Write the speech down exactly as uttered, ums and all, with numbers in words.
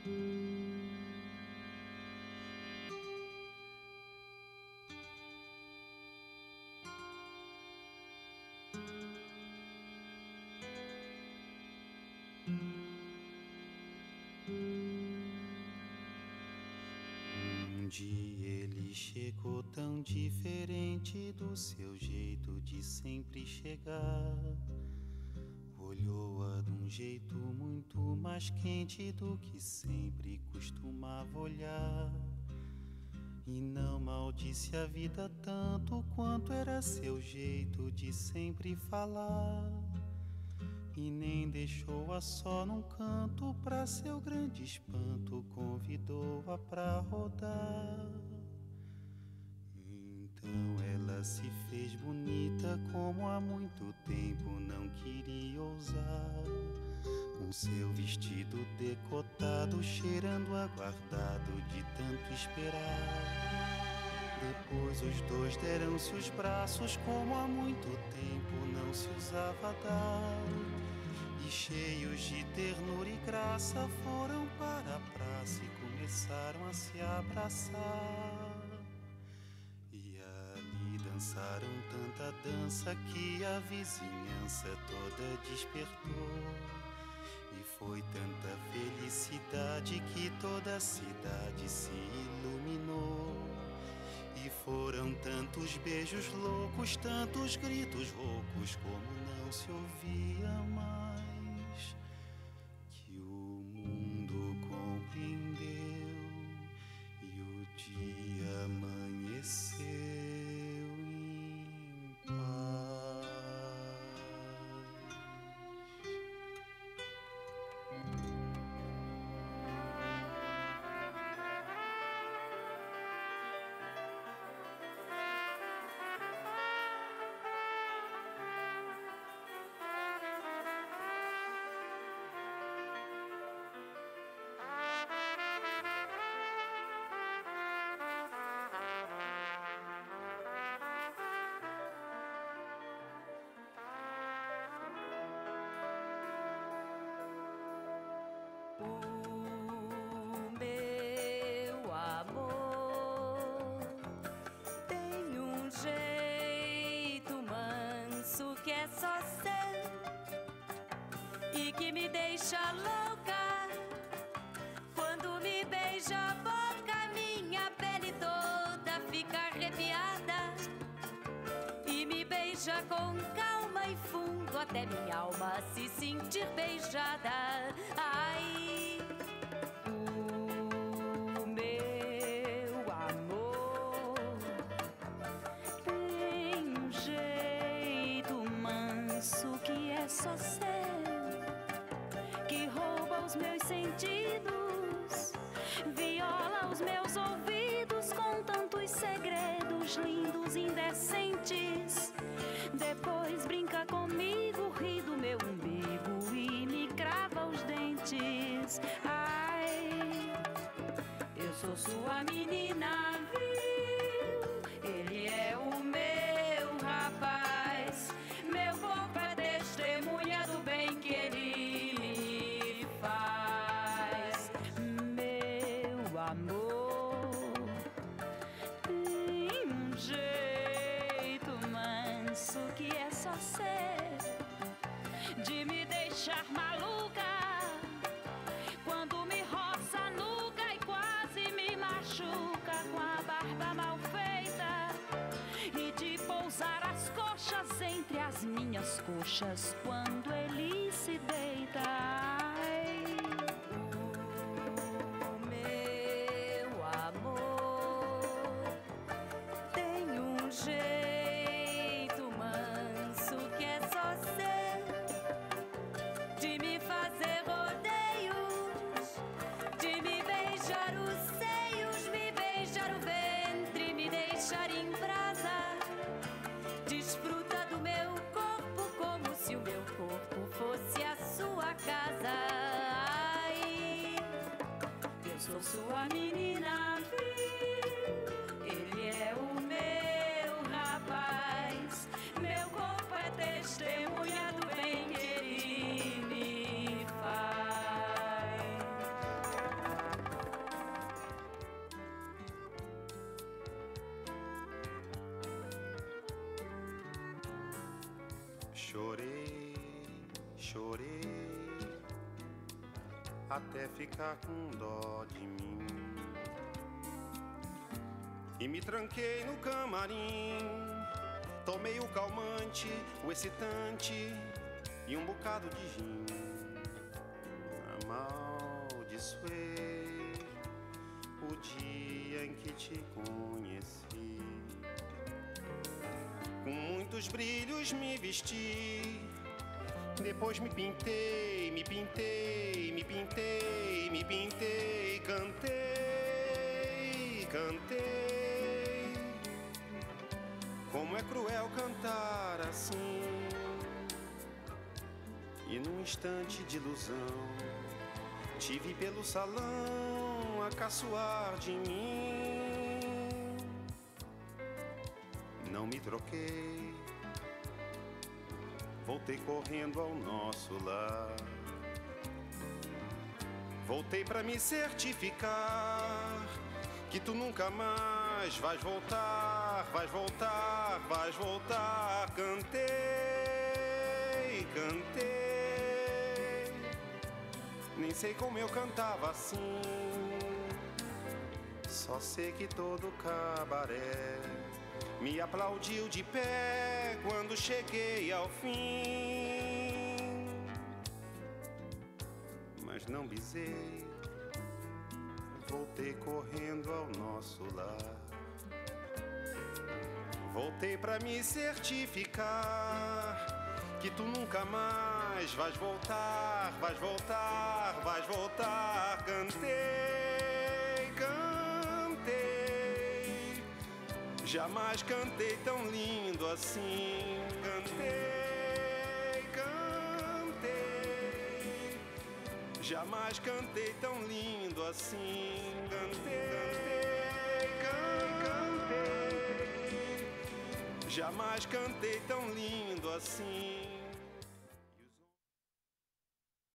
Um dia ele chegou tão diferente do seu jeito de sempre chegar. Olhou-a de um jeito muito mais quente do que sempre costumava olhar. E não maldisse a vida tanto quanto era seu jeito de sempre falar. E nem deixou-a só num canto, pra seu grande espanto convidou-a pra rodar. Então ela se fez bonita como há muito tempo não queria ousar, com seu vestido decotado cheirando aguardado de tanto esperar. Depois os dois deram-se os braços como há muito tempo não se usava dar, e cheios de ternura e graça foram para a praça e começaram a se abraçar. E ali dançaram tanta dança que a vizinhança toda despertou. E foi tanta felicidade que toda a cidade se iluminou. E foram tantos beijos loucos, tantos gritos roucos, como não se ouvia mais, que o mundo compreendeu e o dia amanheceu em paz. Deixa louca quando me beija a boca, minha pele toda fica arrepiada e me beija com calma e fundo até minha alma se sentir beijada. Ai, o meu amor tem um jeito manso que é só seu, que rouba os meus sentidos, viola os meus ouvidos com tantos segredos lindos, indecentes. Depois brinca comigo, ri do meu umbigo e me crava os dentes. Ai, eu sou sua menina, viu? Ele é o meu rapaz, meu corpo é testemunha do bem que ele faz. Meu amor tem um jeito manso que é só ser, de me deixar maluca quando me roça a nuca e quase me machuca com a barba mal feita, e de pousar as coxas entre as minhas coxas quando ele se deita. Ai, o meu amor tem um jeito manso que é só ser, de me fazer rodeios, de me beijar os seios, me beijar o ventre, me deixar em brasa. Desfruta do meu corpo como se o meu corpo fosse a sua casa. Ai, eu sou sua menina, viu? Ele é o meu rapaz, meu corpo é testemunha do bem que ele me faz. Chorei, chorei, até ficar com dó de mim. E me tranquei no camarim, tomei o calmante, o excitante e um bocado de gin. Amaldiçoei o dia em que te conheci. Com muitos brilhos me vesti, depois me pintei, me pintei, me pintei, me pintei, cantei, cantei. Como é cruel cantar assim, e num instante de ilusão te vi pelo salão a caçoar de mim. Não me troquei, voltei correndo ao nosso lar. Voltei pra me certificar que tu nunca mais vais voltar, vais voltar, vais voltar. Cantei, cantei, nem sei como eu cantava assim. Só sei que todo cabaré me aplaudiu de pé quando cheguei ao fim. Mas não bisei, voltei correndo ao nosso lar. Voltei pra me certificar que tu nunca mais vais voltar, vais voltar, vais voltar. Cantei, cantei, jamais cantei tão lindo assim. Cantei, cantei, jamais cantei tão lindo assim. Cantei, cantei, jamais cantei tão lindo assim.